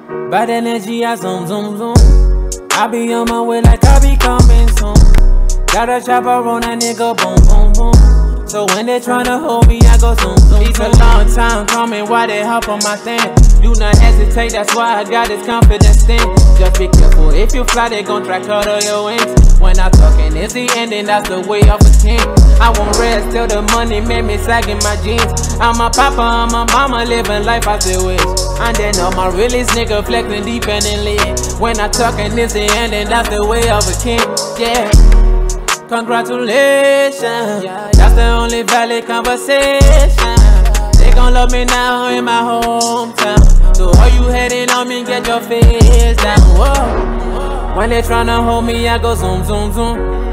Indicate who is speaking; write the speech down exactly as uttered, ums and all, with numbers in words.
Speaker 1: Bad energy, I zoom, zoom, zoom. I be on my way like I be coming soon. Got a chopper on that nigga, boom, boom, boom. So when they tryna hold me, I go zoom, zoom. It's a long time coming, why they hop on my thing? Do not hesitate, that's why I got this confidence thing. Just be careful, if you fly, they gon' try cut all your wings. When I talkin', it's the ending, that's the way of a king. I won't rest till the money made me sagging my jeans. I'm a papa, I'm a mama, living life I still wish. And then all my realest nigga flexing deep and in lit. When I talkin', it's the ending, that's the way of a king. Yeah. Congratulations, that's the only valid conversation. They gon' love me now in my hometown. So all you hating on me, get your face down. Whoa. When they tryna hold me, I go zoom, zoom, zoom.